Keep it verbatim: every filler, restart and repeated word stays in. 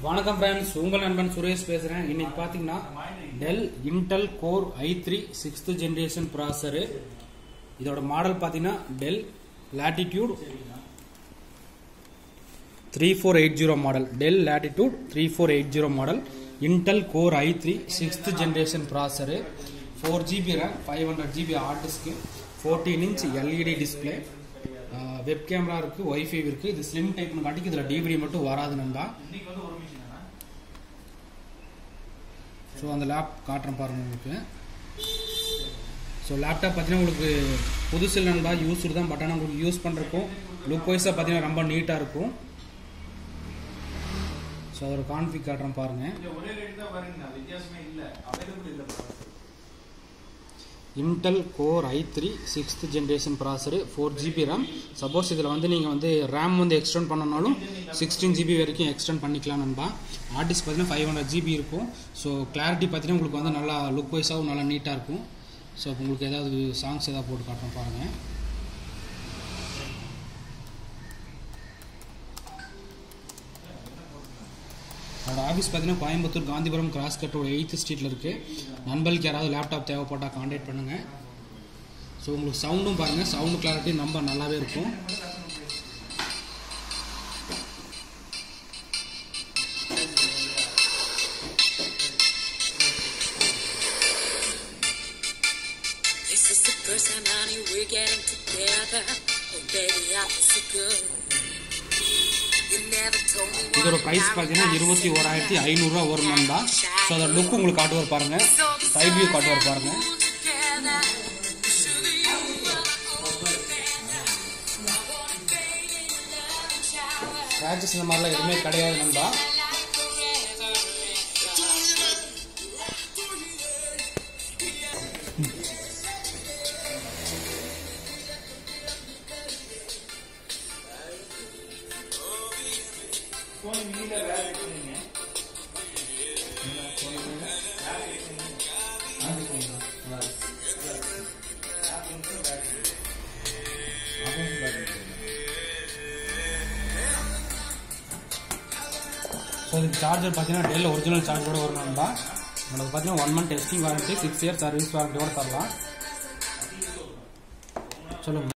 வணக்கம் ஃப்ரெண்ட்ஸ், உங்கள் நண்பன் சுரேஷ் பேசுறேன். இன்னைக்கு பாத்தீங்கன்னா Dell Intel core i three sixth generation processor. இதோட மாடல் பாத்தீங்கன்னா Dell Latitude three four eight zero model. Dell Latitude three four eight zero model. Intel core i three sixth generation processor. Four GB RAM, five hundred GB hard disk, fourteen inch LED display, web camera இருக்கு, WiFi இருக்கு. இது slim டைப்னு காட்டிக்கு இதுல DVD மட்டும் வராது நண்பா. So அந்த lab காட்டுறேன் பாருங்க உங்களுக்கு. ஸோ லேப்டாப் பார்த்தீங்கன்னா உங்களுக்கு புதுசு நண்பா, யூஸ்டு தான். பட் ஆனால் உங்களுக்கு யூஸ் பண்ணுறக்கும் லுக் வைஸாக பார்த்தீங்கன்னா ரொம்ப நீட்டாக இருக்கும். ஸோ அதோட கான்ஃபிக் காட்டுறேன் பாருங்க. Intel core i three sixth generation processor, four GB RAM. Suppose இதில் வந்து நீங்கள் வந்து ரேம் வந்து எக்ஸ்டெண்ட் பண்ணனாலும் சிக்ஸ்டீன் ஜிபி வரைக்கும் எக்ஸ்டெண்ட் பண்ணிக்கலாம் நண்பா. ஹார்ட் டிஸ்க் பார்த்தீங்கன்னா ஃபைவ் ஹண்ட்ரட் ஜிபி இருக்கும். ஸோ கிளாரிட்டி பார்த்தீங்கன்னா உங்களுக்கு வந்து நல்லா லுக் வைஸாகவும் நல்லா நீட்டாக இருக்கும். ஸோ இப்போ உங்களுக்கு ஏதாவது சாங்ஸ் ஏதாவது போட்டு காட்டுறோம் பாருங்கள். என்னோட ஆஃபீஸ் பார்த்தீங்கன்னா கோயம்புத்தூர் காந்திபுரம் கிராஸ் கட்டோட எயித்து ஸ்ட்ரீட்டில் இருக்குது. நண்பர்களுக்கு யாராவது லேப்டாப் தேவைப்பட்டால் கான்டாக்ட் பண்ணுங்கள். ஸோ உங்களுக்கு சவுண்டும் பாருங்கள், சவுண்டு கிளாரிட்டி ரொம்ப நல்லாவே இருக்கும். இதோட ப்ரைஸ் பார்த்தீங்கன்னா இருபத்தி ஓராயிரத்தி ஐநூறுரூவா வரும் நண்பா. ஸோ அதோட லுக் உங்களுக்கு காட்டுவார் பாருங்க, சைட் வியூ காட்டுவார் பாருங்க. ஸ்க்ராச்சஸ் இந்த மாதிரிலாம் எதுவுமே கிடையாது நண்பா. ஸோ இதுக்கு சார்ஜர் பார்த்தீங்கன்னா டெல் ஒரிஜினல் சார்ஜரோட வரும் நண்பா. உங்களுக்கு பார்த்தீங்கன்னா one month testing warranty, six years service வாரண்டியோட தரலாம். சொல்லுங்கள்.